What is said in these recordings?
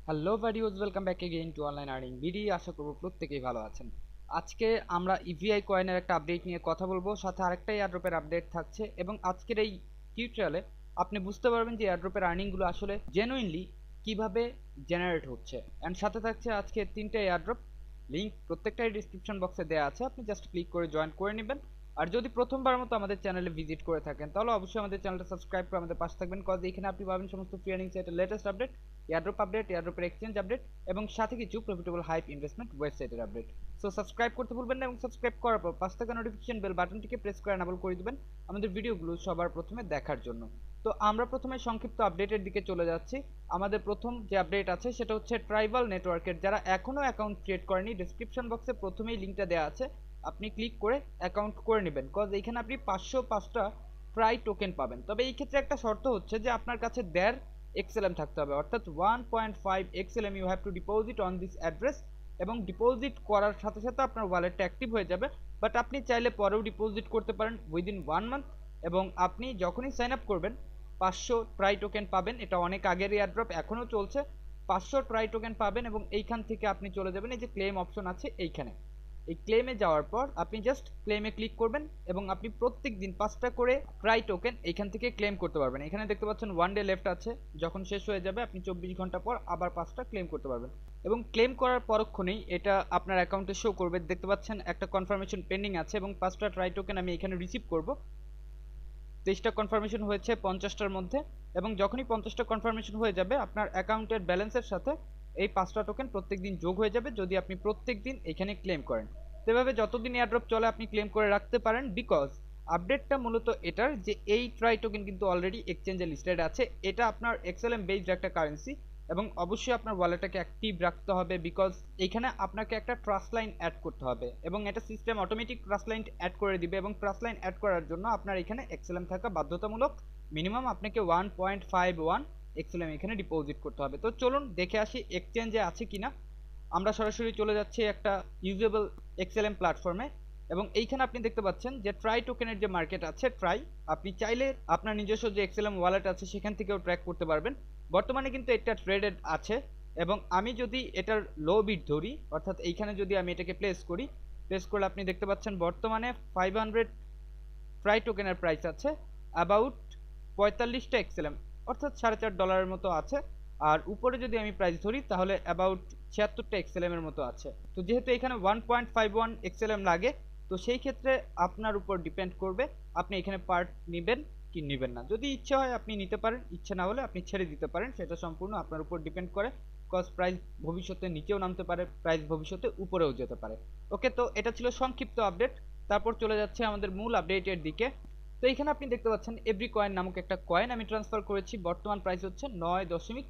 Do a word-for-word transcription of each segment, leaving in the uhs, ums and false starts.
Hello viewers, welcome back again to online earning BD. আশা করব প্রত্যেকেই ভালো আছেন। আজকে আমরা ইভিআই কয়েনের একটা আপডেট নিয়ে কথা বলবো, সাথে আরেকটা এয়ারড্রপের আপডেট থাকছে এবং আজকের এই টিউটোরিয়ালে আপনি বুঝতে পারবেন যে এয়ারড্রপের আর্নিংগুলো আসলে জেনুইনলি কিভাবে জেনারেট হচ্ছে। অ্যান্ড সাথে থাকছে আজকে তিনটে এয়ারড্রপ লিঙ্ক, প্রত্যেকটাই ডিসক্রিপশন বক্সে দেওয়া আছে, আপনি জাস্ট ক্লিক করে জয়েন করে নেবেন। আর যদি প্রথমবার মতো আমাদের চ্যানেলে ভিজিট করে থাকেন তাহলে অবশ্যই আমাদের চ্যানেলটা সাবস্ক্রাইব করে আমাদের পাশে থাকবেন, কজ এখানে আপনি পাবেন সমস্ত ফ্রি আর্নিং সাইটের লেটেস্ট আপডেট, এয়ারড্রপ আপডেট, এয়ারড্রপের এক্সচেঞ্জ আপডেট এবং সাথে কিছু প্রফিটেবল হাইপ ইনভেস্টমেন্ট ওয়েবসাইটের আপডেট। সো সাবস্ক্রাইব করতে ভুলবেন না এবং সাবস্ক্রাইব করার পর পাঁচ টাকা নোটিফিকেশন বেল বাটনটিকে প্রেস করে এনাবল করে দিবেন আমাদের ভিডিওগুলো সবার প্রথমে দেখার জন্য। তো আমরা প্রথমে সংক্ষিপ্ত আপডেটের দিকে চলে যাচ্ছি। আমাদের প্রথম যে আপডেট আছে সেটা হচ্ছে ট্রাইবাল নেটওয়ার্কের। যারা এখনও অ্যাকাউন্ট ক্রিয়েট করেনি, ডিসক্রিপশন বক্সে প্রথমেই লিঙ্কটা দেওয়া আছে, আপনি ক্লিক করে অ্যাকাউন্ট করে নেবেন, কজ এখানে আপনি পাঁচশো পাঁচটা ট্রাই টোকেন পাবেন। তবে এই ক্ষেত্রে একটা শর্ত হচ্ছে যে আপনার কাছে দেড় এক্সএলএম থাকতে হবে, অর্থাৎ one point five XLM you have to deposit on this address. এবং ডিপোজিট করার সাথে সাথে আপনার ওয়ালেটটা অ্যাক্টিভ হয়ে যাবে, বাট আপনি চাইলে পরেও ডিপোজিট করতে পারেন উইদিন ওয়ান মান্থ। এবং আপনি যখনই সাইন আপ করবেন পাঁচশো ট্রাই টোকেন পাবেন। এটা অনেক আগের এয়ারড্রপ, এখনও চলছে। পাঁচশো ট্রাই টোকেন পাবেন এবং এইখান থেকে আপনি চলে যাবেন, এই যে ক্লেম অপশন আছে এইখানে, এই ক্লেমে যাওয়ার পর আপনি জাস্ট ক্লেমে ক্লিক করবেন এবং আপনি প্রত্যেক দিন পাঁচটা করে ট্রাই টোকেন এইখান থেকে ক্লেম করতে পারবেন। এখানে দেখতে পাচ্ছেন ওয়ান ডে লেফট আছে, যখন শেষ হয়ে যাবে আপনি চব্বিশ ঘন্টা পর আবার পাঁচটা ক্লেম করতে পারবেন। এবং ক্লেম করার পরক্ষণেই এটা আপনার অ্যাকাউন্টে শো করবে, দেখতে পাচ্ছেন একটা কনফার্মেশন পেন্ডিং আছে এবং পাঁচটা ট্রাই টোকেন আমি এখানে রিসিভ করব। তেইশটা কনফার্মেশন হয়েছে পঞ্চাশটার মধ্যে, এবং যখনই পঞ্চাশটা কনফার্মেশন হয়ে যাবে আপনার অ্যাকাউন্টের ব্যালেন্সের সাথে এই পাঁচটা টোকেন প্রত্যেক দিন যোগ হয়ে যাবে, যদি আপনি প্রত্যেক দিন এখানে ক্লেম করেন। সেভাবে যতদিন এয়ারড্রপ চলে আপনি ক্লেম করে রাখতে পারেন, বিকজ আপডেটটা মূলত এটার যে এই ট্রাই টোকেন কিন্তু অলরেডি এক্সচেঞ্জে লিস্টেড আছে। এটা আপনার এক্সএলএম বেসড একটা কারেন্সি এবং অবশ্যই আপনার ওয়ালেটটাকে অ্যাক্টিভ রাখতে হবে, বিকজ এইখানে আপনাকে একটা ট্রাস্ট লাইন অ্যাড করতে হবে এবং এটা system automatic trust line add করে দিবে। এবং ট্রাস্ট লাইন অ্যাড করার জন্য আপনার এখানে এক্সএলএম থাকা বাধ্যতামূলক, মিনিমাম আপনাকে one point five one XLM এখানে ডিপোজিট করতে হবে। তো চলুন দেখে আসি এক্সচেঞ্জে আছে কিনা। আমরা সরাসরি চলে যাচ্ছি একটা ইউজেবল এক্সএলএম প্ল্যাটফর্মে এবং এইখানে আপনি দেখতে পাচ্ছেন যে ট্রাই টোকেনের যে মার্কেট আছে ট্রাই, আপনি চাইলে আপনার নিজস্ব যে এক্সএলএম ওয়ালেট আছে সেখান থেকেও ট্র্যাক করতে পারবেন। বর্তমানে কিন্তু এটা ট্রেডেড আছে এবং আমি যদি এটার লো বিট ধরি, অর্থাৎ এইখানে যদি আমি এটাকে প্লেস করি, প্লেস করলে আপনি দেখতে পাচ্ছেন বর্তমানে ফাইভ হান্ড্রেড ট্রাই টোকেনের প্রাইস আছে অ্যাবাউট পঁয়তাল্লিশটা এক্সএলএম, অর্থাৎ সাড়ে চার ডলারের মতো আছে। আর উপরে যদি আমি প্রাইস ধরি তাহলে অ্যাবাউট ছিয়াত্তরটা এক্সএলএম এর মতো আছে। তো যেহেতু এখানে one point five one XLM লাগে, তো সেই ক্ষেত্রে আপনার উপর ডিপেন্ড করবে আপনি এখানে পার্ট নেবেন কি নেবেন না। যদি ইচ্ছে হয় আপনি নিতে পারেন, ইচ্ছে না হলে আপনি ছেড়ে দিতে পারেন, সেটা সম্পূর্ণ আপনার উপর ডিপেন্ড করে, কজ প্রাইস ভবিষ্যতে নিচেও নামতে পারে, প্রাইস ভবিষ্যতে উপরেও যেতে পারে। ওকে, তো এটা ছিল সংক্ষিপ্ত আপডেট। তারপর চলে যাচ্ছে আমাদের মূল আপডেটের দিকে। তো এখানে আপনি দেখতে পাচ্ছেন এভরি কয়েন নামক একটা কয়েন আমি ট্রান্সফার করেছি, বর্তমান প্রাইস হচ্ছে নয় দশমিক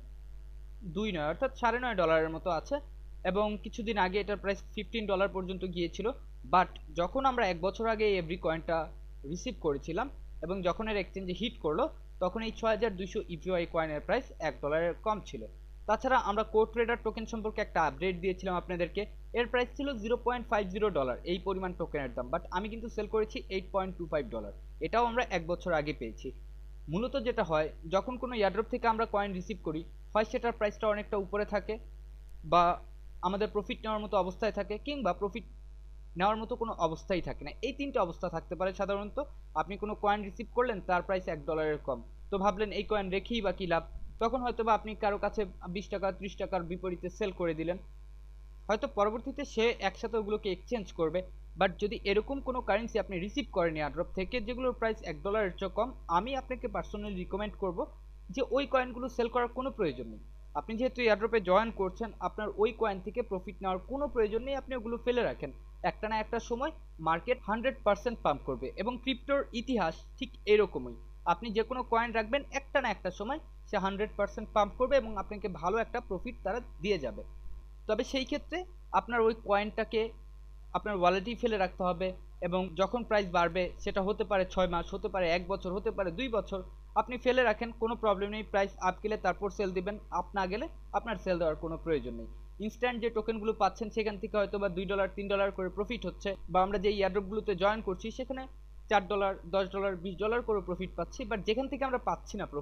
দুই নয়, অর্থাৎ সাড়ে নয় ডলারের মতো আছে। এবং কিছুদিন আগে এটার প্রাইস ফিফটিন ডলার পর্যন্ত গিয়েছিল, বাট যখন আমরা এক বছর আগে এভরি কয়েনটা রিসিভ করেছিলাম এবং যখন এর এক্সচেঞ্জে হিট করলো তখন এই ছয় হাজার দুইশো ইভিআই কয়েনের প্রাইস এক ডলারের কম ছিল। তাছাড়া আমরা কোড ট্রেডার টোকেন সম্পর্কে একটা আপডেট দিয়েছিলাম আপনাদেরকে, এর প্রাইস ছিল zero point five zero dollar এই পরিমাণ টোকেনের দাম, বাট আমি কিন্তু সেল করেছি eight point two five dollar, এটাও আমরা এক বছর আগে পেয়েছি। মূলত যেটা হয়, যখন কোনো এয়ারড্রপ থেকে আমরা কয়েন রিসিভ করি, হয় সেটার প্রাইসটা অনেকটা উপরে থাকে বা আমাদের প্রফিট নেওয়ার মতো অবস্থায় থাকে, কিংবা প্রফিট নেওয়ার মতো কোনো অবস্থাই থাকে না। এই তিনটে অবস্থা থাকতে পারে সাধারণত। আপনি কোনো কয়েন রিসিভ করলেন, তার প্রাইস এক ডলারের কম, তো ভাবলেন এই কয়েন রেখেই বা কী লাভ, তখন হয়তো বা আপনি কারো কাছে বিশ টাকা ত্রিশ টাকার বিপরীতে সেল করে দিলেন, হয়তো পরবর্তীতে সে একসাথে ওগুলোকে এক্সচেঞ্জ করবে। বাট যদি এরকম কোনো কারেন্সি আপনি রিসিভ করেন এয়ারড্রপ থেকে যেগুলোর প্রাইস এক ডলারের চেয়ে কম, আমি আপনাকে পার্সোনালি রিকমেন্ড করব যে ওই কয়েনগুলো সেল করার কোনো প্রয়োজন নেই। আপনি যেহেতু এয়ারড্রপে জয়েন করছেন, আপনার ওই কয়েন থেকে প্রফিট নেওয়ার কোনো প্রয়োজন নেই, আপনি ওগুলো ফেলে রাখেন। একটা না একটা সময় মার্কেট হান্ড্রেড পার্সেন্ট পাম্প করবে এবং ক্রিপ্টোর ইতিহাস ঠিক এরকমই। আপনি যে কোনো কয়েন রাখবেন, একটা না একটা সময় সে হান্ড্রেড পার্সেন্ট পাম্প করবে এবং আপনাকে ভালো একটা প্রফিট তারা দিয়ে যাবে। তবে সেই ক্ষেত্রে আপনার ওই কয়েনটাকে আপনার ওয়ালেটেই ফেলে রাখতে হবে এবং যখন প্রাইস বাড়বে, সেটা হতে পারে ছয় মাস, হতে পারে এক বছর, হতে পারে দুই বছর, আপনি ফেলে রাখেন, কোনো প্রবলেম নেই। প্রাইস আপ গেলে তারপর সেল দিবেন, আপ না গেলে আপনার সেল দেওয়ার কোনো প্রয়োজন নেই। ইনস্ট্যান্ট যে টোকেনগুলো পাচ্ছেন সেখান থেকে হয়তো বা দুই ডলার তিন ডলার করে প্রফিট হচ্ছে, বা আমরা যে এয়ারড্রপগুলোতে জয়েন করছি সেখানে চার ডলার দশ ডলার বিশ ডলার করে প্রফিট পাচ্ছি। বাট যেখান থেকে আমরা পাচ্ছি না প্রফিট,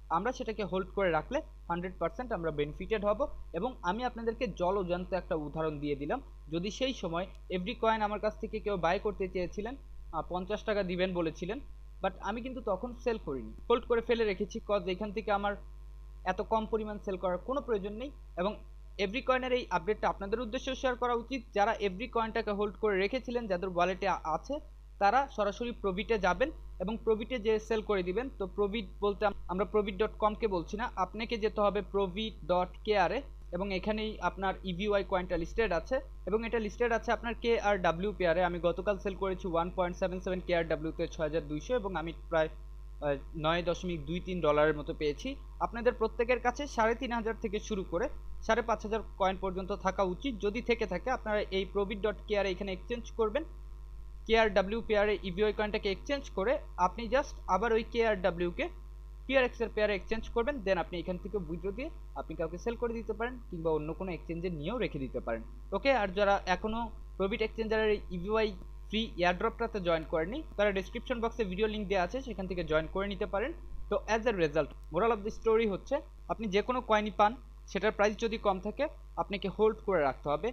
আমরা সেটাকে হোল্ড করে রাখলে হান্ড্রেড পার্সেন্ট আমরা বেনিফিটেড হব। এবং আমি আপনাদেরকে জলজ্যান্ত একটা উদাহরণ দিয়ে দিলাম, যদি সেই সময় এভরি কয়েন আমার কাছ থেকে কেউ বাই করতে চেয়েছিলেন, পঞ্চাশ টাকা দিবেন বলেছিলেন, বাট আমি কিন্তু তখন সেল করিনি, হোল্ড করে ফেলে রেখেছি, কজ এখান থেকে আমার এত কম পরিমাণ সেল করার কোনো প্রয়োজন নেই। এবং এভরি কয়েনের এই আপডেটটা আপনাদের উদ্দেশ্যে শেয়ার করা উচিত, যারা এভরি কয়েনটাকে হোল্ড করে রেখেছিলেন, যাদের ওয়ালেটে আছে, তারা সরাসরি প্রবিটে যাবেন এবং প্রবিটে যে সেল করে দিবেন। তো প্রবিট বলতে আমরা প্রবিট ডট কমকে বলছি না, আপনাকে যেতে হবে প্রবিট ডট কেয়ারে, এবং এখানেই আপনার ইভিওয়াই কয়েনটা লিস্টেড আছে, এবং এটা লিস্টেড আছে আপনার কে আর ডাব্লিউ পেয়ারে। আমি গতকাল সেল করেছি one point seven seven K R ডাব্লিউতে ছয় হাজার দুইশো, এবং আমি প্রায় নয় দশমিক দুই তিন ডলারের মতো পেয়েছি। আপনাদের প্রত্যেকের কাছে সাড়ে তিন হাজার থেকে শুরু করে সাড়ে পাঁচ হাজার কয়েন পর্যন্ত থাকা উচিত। যদি থেকে থাকে আপনারা এই প্রবিট ডট কেয়ারে এখানে এক্সচেঞ্জ করবেন, কে আর ডাব্লিউ পেয়ারে ইভিওয়াই কয়েনটাকে এক্সচেঞ্জ করে আপনি জাস্ট আবার ওই কে আর ডাব্লিউকে টিআরএক্স এর পেয়ারে এক্সচেঞ্জ করবেন, দেন আপনি এখান থেকে উইথড্র দিয়ে আপনি কাউকে সেল করে দিতে পারেন, কিংবা অন্য কোনো এক্সচেঞ্জে নিয়েও রেখে দিতে পারেন। ওকে, আর যারা এখনও প্রবিট এক্সচেঞ্জারের ইভিওয়াই ফ্রি এয়ারড্রপটাতে জয়েন করেনি, তারা ডিসক্রিপশন বক্সে ভিডিও লিঙ্ক দেওয়া আছে, সেখান থেকে জয়েন করে নিতে পারেন। তো as a result moral of the story হচ্ছে, আপনি যে কোনো কয়েনই পান সেটার প্রাইস যদি কম থাকে আপনাকে হোল্ড করে রাখতে হবে।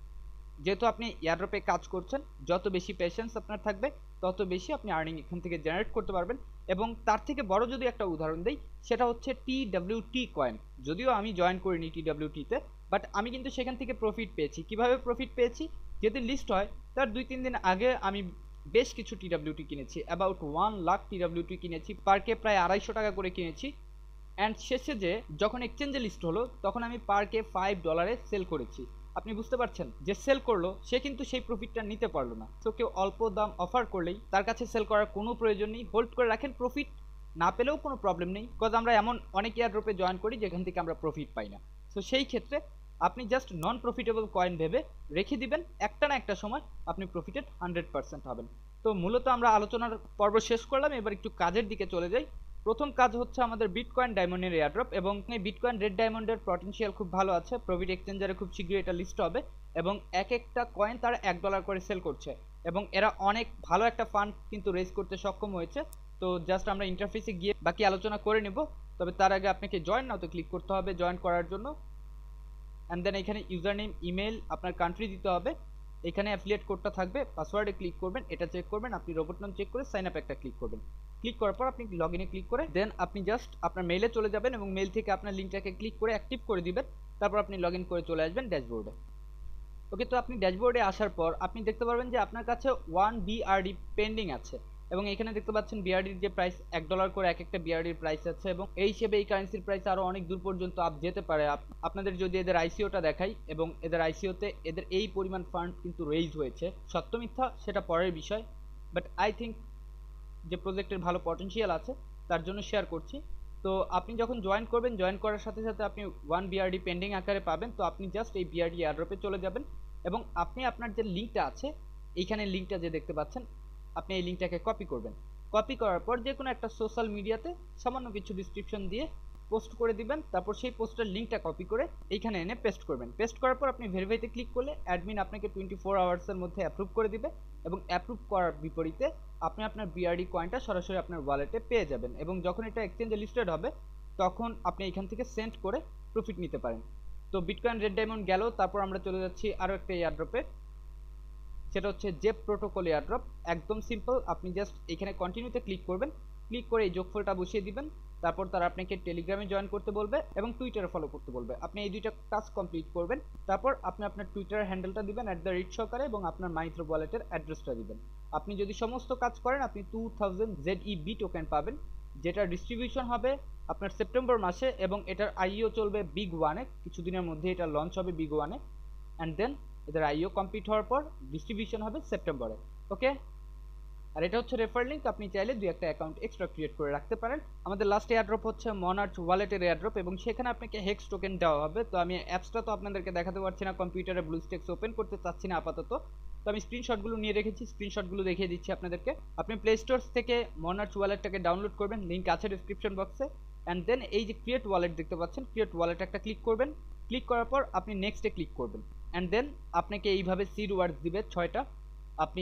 যেহেতু আপনি এয়ারড্রপে কাজ করছেন, যত বেশি পেশেন্স আপনার থাকবে তত বেশি আপনি আর্নিং এখান থেকে জেনারেট করতে পারবেন। এবং তার থেকে বড় যদি একটা উদাহরণ দেই, সেটা হচ্ছে টি ডাব্লিউ টি কয়েন। যদিও আমি জয়েন করিনি টি ডাব্লিউ টিতে, বাট আমি কিন্তু সেখান থেকে প্রফিট পেয়েছি। কিভাবে প্রফিট পেয়েছি? যদি লিস্ট হয় তার দুই তিন দিন আগে আমি বেশ কিছু টি ডাব্লিউ টি কিনেছি, about one lakh T W T কিনেছি, পার কে প্রায় আড়াইশো টাকা করে কিনেছি। অ্যান্ড শেষে যে যখন এক্সচেঞ্জে লিস্ট হলো তখন আমি পার কে ফাইভ ডলারে সেল করেছি। আপনি বুঝতে পারছেন, যে সেল করলো সে কিন্তু সেই প্রফিটটা নিতে পারলো না। তো কেউ অল্প দাম অফার করলেই তার কাছে সেল করার কোনো প্রয়োজন নেই, হোল্ড করে রাখেন, প্রফিট না পেলেও কোনো প্রবলেম নেই, বিকজ আমরা এমন অনেক এয়ারড্রপে জয়েন করি যেখান থেকে আমরা প্রফিট পাই না। তো সেই ক্ষেত্রে আপনি জাস্ট নন প্রফিটেবল কয়েন ভেবে রেখে দিবেন, একটা না একটা সময় আপনি প্রফিটেড হান্ড্রেড পার্সেন্ট হবেন। তো মূলত আমরা আলোচনার পর্ব শেষ করলাম, এবার একটু কাজের দিকে চলে যাই। প্রথম কাজ হচ্ছে আমাদের বিটকয়েন ডায়মন্ডের এয়ারড্রপ, এবং এই বিটকয়েন রেড ডায়মন্ডের পটেনশিয়াল খুব ভালো আছে। প্রবিট এক্সচেঞ্জারে খুব শীঘ্রই এটা লিস্ট হবে, এবং এক একটা কয়েন তারা এক ডলার করে সেল করছে, এবং এরা অনেক ভালো একটা ফান্ড কিন্তু রেজ করতে সক্ষম হয়েছে। তো জাস্ট আমরা ইন্টারফেসে গিয়ে বাকি আলোচনা করে নেব, তবে তার আগে আপনাকে জয়েন নাওতে ক্লিক করতে হবে জয়েন করার জন্য। অ্যান্ড দেন এখানে ইউজার নেম, ইমেল, আপনার কান্ট্রি দিতে হবে, এখানে অ্যাফিলিয়েট কোডটা থাকবে, পাসওয়ার্ডে ক্লিক করবেন, এটা চেক করবেন, আপনি রোবট নাম চেক করে সাইন আপ একটা ক্লিক করবেন। ক্লিক করার পর আপনি লগ ইনে ক্লিক করে দেন আপনি জাস্ট আপনার মেইলে চলে যাবেন, এবং মেইল থেকে আপনার লিঙ্কটাকে ক্লিক করে অ্যাক্টিভ করে দিবেন। তারপর আপনি লগ ইন করে চলে আসবেন ড্যাশবোর্ডে। ওকে, তো আপনি ড্যাশবোর্ডে আসার পর আপনি দেখতে পারবেন যে আপনার কাছে ওয়ান বিআরডি পেন্ডিং আছে, এবং এখানে দেখতে পাচ্ছেন বিআরডির যে প্রাইস এক ডলার করে এক একটা বিআরডির প্রাইস আছে, এবং এই হিসেবে এই কারেন্সির প্রাইস আরও অনেক দূর পর্যন্ত আপ যেতে পারে। আপনাদের যদি এদের আইসিওটা দেখাই, এবং এদের আইসিওতে এদের এই পরিমাণ ফান্ড কিন্তু রেইজ হয়েছে, সত্য মিথ্যা সেটা পরের বিষয়, বাট আই থিঙ্ক যে প্রজেক্টের ভালো পটেনশিয়াল আছে তার জন্য শেয়ার করছি। তো আপনি যখন জয়েন করবেন, জয়েন করার সাথে সাথে আপনি ওয়ান বিআরডি পেন্ডিং আকারে পাবেন। তো আপনি জাস্ট এই বিআরডি এয়ারড্রপে চলে যাবেন, এবং আপনি আপনার যে লিঙ্কটা আছে, এইখানে লিঙ্কটা যে দেখতে পাচ্ছেন, আপনি এই লিঙ্কটাকে কপি করবেন। কপি করার পর যে কোনো একটা সোশ্যাল মিডিয়াতে সামান্য কিছু ডিসক্রিপশন দিয়ে পোস্ট করে দিবেন, তারপর সেই পোস্টের লিঙ্কটা কপি করে এইখানে এনে পেস্ট করবেন। পেস্ট করার পর আপনি ভেরিফাইতে ক্লিক করলে অ্যাডমিন আপনাকে টোয়েন্টি ফোর আওয়ার্সের মধ্যে অ্যাপ্রুভ করে দিবে, এবং অ্যাপ্রুভ করার বিপরীতে আপনি আপনার বিআরডি কয়েনটা সরাসরি আপনার ওয়ালেটে পেয়ে যাবেন, এবং যখন এটা এক্সচেঞ্জে লিস্টেড হবে তখন আপনি এখান থেকে সেন্ড করে প্রফিট নিতে পারেন। তো বিটকয়েন রেড ডায়মন্ড গেল, তারপর আমরা চলে যাচ্ছি আরও একটা এয়ারড্রপে, সেটা হচ্ছে জেপ প্রোটোকল এয়ারড্রপ। একদম সিম্পল, আপনি জাস্ট এখানে কন্টিনিউতে ক্লিক করবেন, ক্লিক করে এই যোগফলটা বসিয়ে দিবেন, তারপর তারা আপনাকে টেলিগ্রামে জয়েন করতে বলবে এবং টুইটারে ফলো করতে বলবে। আপনি এই দুইটা কাজ কমপ্লিট করবেন, তারপর আপনি আপনার টুইটার হ্যান্ডেলটা দিবেন অ্যাট দ্য রেট সহকারে, এবং আপনার মাইত্র ওয়ালেটের অ্যাড্রেসটা দিবেন। আপনি যদি সমস্ত কাজ করেন আপনি two thousand Z E B token পাবেন, যেটা ডিস্ট্রিবিউশন হবে আপনার সেপ্টেম্বর মাসে, এবং এটার আইও চলবে বিগ ওয়ানে, কিছুদিনের মধ্যে এটা লঞ্চ হবে বিগ ওয়ানে। অ্যান্ড দেন এদের আইও কমপ্লিট হওয়ার পর ডিস্ট্রিবিউশন হবে সেপ্টেম্বরে। ওকে, আর এটা হচ্ছে রেফার লিঙ্ক, আপনি চাইলে দুই একটা অ্যাকাউন্ট এক্সট্রা ক্রিয়েট করে রাখতে পারেন। আমাদের লাস্ট এয়ারড্রপ হচ্ছে মনার্চ ওয়ালেটের এয়ারড্রপ, এবং সেখানে আপনাকে হেক্স টোকেন দেওয়া হবে। তো আমি অ্যাপসটা তো আপনাদেরকে দেখাতে পারছি না, কম্পিউটারে ব্লুস্টেক্স ওপেন করতে চাচ্ছি না আপাতত, তো আমি স্ক্রিনশটগুলো নিয়ে রেখেছি, স্ক্রিনশটগুলো দেখিয়ে দিচ্ছি আপনাদেরকে। আপনি প্লে স্টোর থেকে মনার্চ ওয়ালেটটাকে ডাউনলোড করবেন, লিঙ্ক আছে ডিসক্রিপশন বক্সে। অ্যান্ড দেন এই যে ক্রিয়েট ওয়ালেট দেখতে পাচ্ছেন, ক্রিয়েট ওয়ালেট একটা ক্লিক করবেন, ক্লিক করার পর আপনি নেক্সটে ক্লিক করবেন। অ্যান্ড দেন আপনাকে এইভাবে সিড ওয়ার্ডস দিবে ছয়টা, আপনি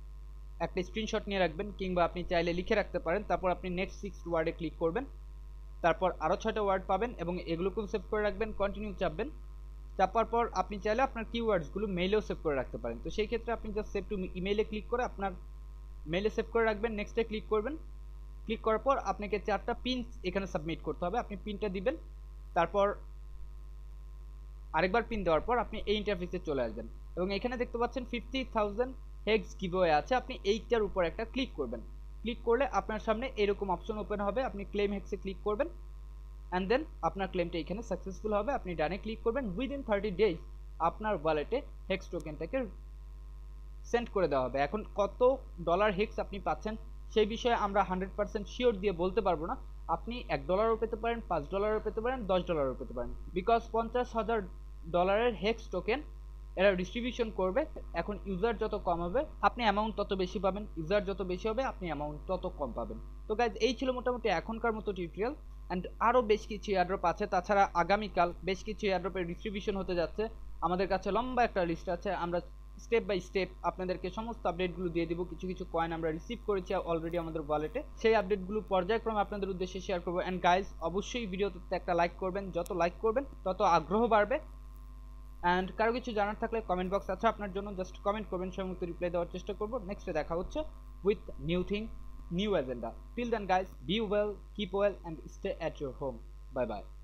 একটা স্ক্রিনশট নিয়ে রাখবেন, কিংবা আপনি চাইলে লিখে রাখতে পারেন, তারপর আপনি নেক্সট সিক্স ওয়ার্ডে ক্লিক করবেন। তারপর আরও ছয়টা ওয়ার্ড পাবেন এবং এগুলোকেও সেভ করে রাখবেন, কন্টিনিউ চাপবেন। চাপার পর আপনি চাইলে আপনার কিওয়ার্ডসগুলো মেইলেও সেভ করে রাখতে পারেন। তো সেই ক্ষেত্রে আপনি জাস্ট সেভ টু ইমেইলে ক্লিক করে আপনার মেইলে সেভ করে রাখবেন, নেক্সটে ক্লিক করবেন। ক্লিক করার পর আপনাকে চারটা পিন এখানে সাবমিট করতে হবে, আপনি পিনটা দিবেন। তারপর আরেকবার পিন দেওয়ার পর আপনি এই ইন্টারফেসে চলে আসবেন এবং এখানে দেখতে পাচ্ছেন ফিফটি থাউজেন্ড হেক্স গিভওয়ে আছে, আপনি এইটার উপর একটা ক্লিক করবেন। ক্লিক করলে আপনার সামনে এরকম অপশন ওপেন হবে, আপনি ক্লেম হেক্সে ক্লিক করবেন অ্যান্ড দেন আপনার ক্লেমটা এখানে সাকসেসফুল হবে। আপনি ডানে ক্লিক করবেন, উইদিন থার্টি ডেজ আপনার ওয়ালেটে হেক্স টোকেনটাকে সেন্ড করে দেওয়া হবে। এখন কত ডলার হেক্স আপনি পাচ্ছেন সেই বিষয়ে আমরা হান্ড্রেড পার্সেন্ট শিওর দিয়ে বলতে পারবো না। আপনি এক ডলারও পেতে পারেন, পাঁচ ডলারও পেতে পারেন, দশ ডলারও পেতে পারেন, বিকজ পঞ্চাশ হাজার ডলারের হেক্স টোকেন এরা ডিস্ট্রিবিউশন করবে। এখন ইউজার যত কম হবে আপনি অ্যামাউন্ট তত বেশি পাবেন, ইউজার যত বেশি হবে আপনি অ্যামাউন্ট তত কম পাবেন। তো গাইজ এই ছিল মোটামুটি এখনকার মতো টিউটোরিয়াল, অ্যান্ড আরও বেশ কিছু এয়ারড্রপ আছে। তাছাড়া আগামীকাল বেশ কিছু এয়ারড্রপের ডিস্ট্রিবিউশন হতে যাচ্ছে, আমাদের কাছে লম্বা একটা লিস্ট আছে, আমরা স্টেপ বাই স্টেপ আপনাদেরকে সমস্ত আপডেটগুলো দিয়ে দিব। কিছু কিছু কয়েন আমরা রিসিভ করেছি অলরেডি আমাদের ওয়ালেটে, সেই আপডেটগুলো পর্যায়ক্রমে আপনাদের উদ্দেশ্যে শেয়ার করবো। অ্যান্ড গাইজ অবশ্যই ভিডিওতে একটা লাইক করবেন, যত লাইক করবেন তত আগ্রহ বাড়বে। অ্যান্ড কারো কিছু জানার থাকলে কমেন্ট বক্স আছে আপনার জন্য, জাস্ট কমেন্ট করবেন, সময় মতো রিপ্লাই দেওয়ার চেষ্টা করবো। নেক্সটে দেখা হচ্ছে with new thing, new agenda. Till then guys, be well, keep well and stay at your home. Bye by.